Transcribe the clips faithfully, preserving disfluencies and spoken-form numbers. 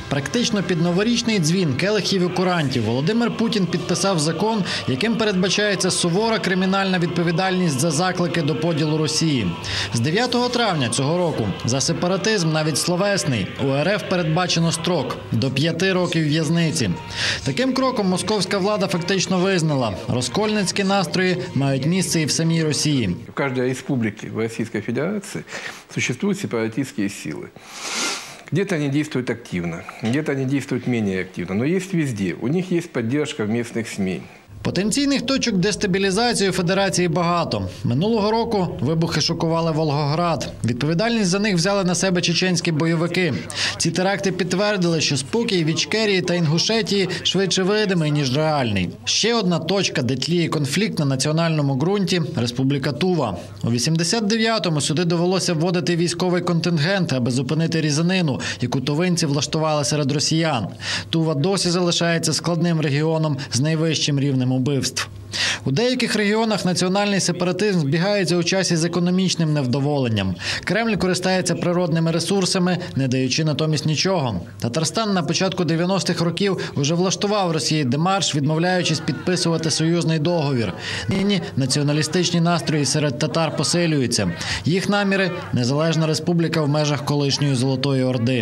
Практично під новорічний дзвін келихів і курантів Володимир Путін підписав закон, яким передбачається сувора кримінальна відповідальність за заклики до поділу Росії. З дев'ятого травня цього року за сепаратизм, навіть словесний, у РФ передбачено строк – до п'яти років в'язниці. Таким кроком московська влада фактично визнала – розкольницькі настрої мають місце і в самій Росії. В кожній республіці в Російській Федерації существуют сепаратистские силы. Где-то они действуют активно, где-то они действуют менее активно, но есть везде. У них есть поддержка в местных СМИ. Потенційних точок дестабілізації у Федерації багато. Минулого року вибухи шокували Волгоград. Відповідальність за них взяли на себе чеченські бойовики. Ці теракти підтвердили, що спокій в Ічкерії та Інгушетії швидше видимий, ніж реальний. Ще одна точка, де тліє конфлікт на національному ґрунті – Республіка Тува. У вісімдесят дев'ятому сюди довелося вводити військовий контингент, аби зупинити різанину, яку тувинці влаштували серед росіян. Тува досі залишається складним регіоном з найвищим рівнем убивств. У деяких регіонах національний сепаратизм збігається у часі з економічним невдоволенням. Кремль користається природними ресурсами, не даючи натомість нічого. Татарстан на початку дев'яностих років уже влаштував Росії демарш, відмовляючись підписувати союзний договір. Нині націоналістичні настрої серед татар посилюються. Їх наміри – незалежна республіка в межах колишньої Золотої Орди.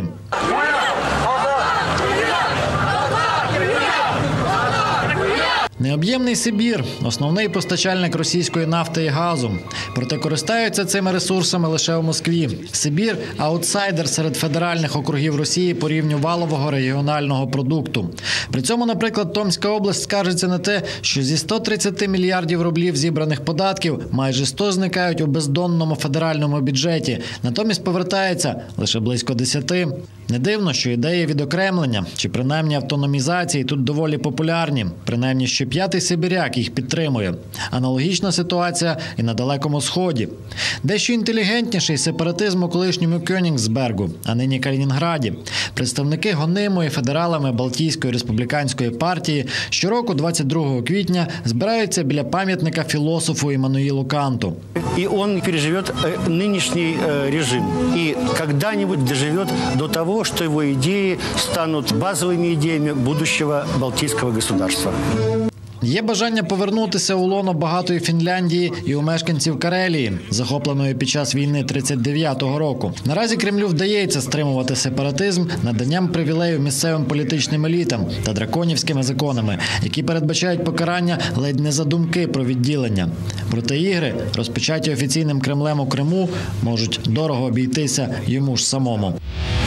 Необ'ємний Сибір – основний постачальник російської нафти і газу. Проте користаються цими ресурсами лише у Москві. Сибір – аутсайдер серед федеральних округів Росії по рівню валового регіонального продукту. При цьому, наприклад, Томська область скаржиться на те, що зі ста тридцяти мільярдів рублів зібраних податків майже сто зникають у бездонному федеральному бюджеті. Натомість повертається лише близько десяти. Не дивно, що ідеї відокремлення чи принаймні автономізації тут доволі популярні. Принаймні, що п'ятий сибіряк їх підтримує. Аналогічна ситуація і на Далекому Сході. Дещо інтелігентніший сепаратизм у колишньому Кьонігсбергу, а нині Калінінграді. Представники гонимої федералами Балтійської республіканської партії щороку двадцять другого квітня збираються біля пам'ятника філософу Іммануїлу Канту. І він переживе нинішній режим. І коли-небудь доживе до того, що його ідеї стануть базовими ідеями будущого Балтійського государства. Є бажання повернутися у лоно багатої Фінляндії і у мешканців Карелії, захопленої під час війни тридцять дев'ятого року. Наразі Кремлю вдається стримувати сепаратизм наданням привілеїв місцевим політичним елітам та драконівськими законами, які передбачають покарання ледь не за думки про відділення. Проте ігри, розпочаті офіційним Кремлем у Криму, можуть дорого обійтися йому ж самому.